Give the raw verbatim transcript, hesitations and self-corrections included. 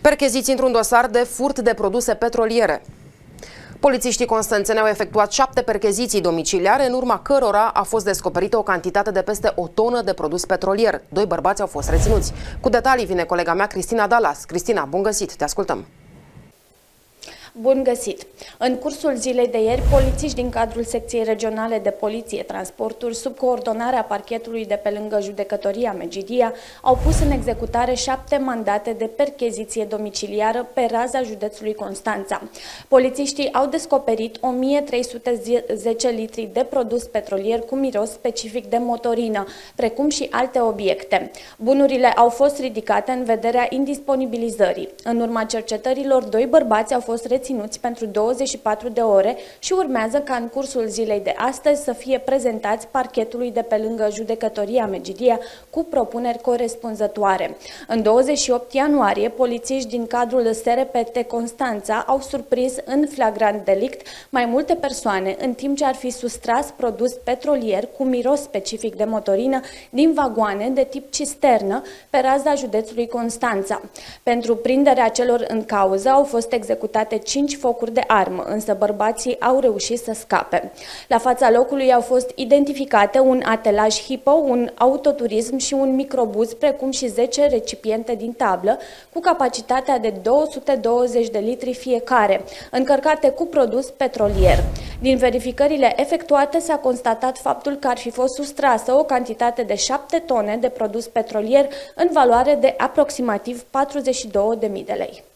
Percheziți într-un dosar de furt de produse petroliere. Polițiștii constanțeni au efectuat șapte percheziții domiciliare, în urma cărora a fost descoperită o cantitate de peste o tonă de produs petrolier. Doi bărbați au fost reținuți. Cu detalii vine colega mea, Cristina Dallas. Cristina, bun găsit! Te ascultăm! Bun găsit! În cursul zilei de ieri, polițiști din cadrul Secției Regionale de Poliție Transporturi, sub coordonarea parchetului de pe lângă Judecătoria Megidia, au pus în executare șapte mandate de percheziție domiciliară pe raza județului Constanța. Polițiștii au descoperit o mie trei sute zece litri de produs petrolier cu miros specific de motorină, precum și alte obiecte. Bunurile au fost ridicate în vederea indisponibilizării. În urma cercetărilor, doi bărbați au fost reținuți ținuți pentru douăzeci și patru de ore și urmează ca în cursul zilei de astăzi să fie prezentați parchetului de pe lângă Judecătoria Megidia cu propuneri corespunzătoare. În douăzeci și opt ianuarie, polițiști din cadrul S R P T Constanța au surprins în flagrant delict mai multe persoane în timp ce ar fi sustras produs petrolier cu miros specific de motorină din vagoane de tip cisternă pe raza județului Constanța. Pentru prinderea celor în cauză au fost executate cinci focuri de armă, însă bărbații au reușit să scape. La fața locului au fost identificate un atelaj hipo, un autoturism și un microbuz, precum și zece recipiente din tablă, cu capacitatea de două sute douăzeci de litri fiecare, încărcate cu produs petrolier. Din verificările efectuate s-a constatat faptul că ar fi fost sustrasă o cantitate de șapte tone de produs petrolier în valoare de aproximativ patruzeci și două de mii de lei.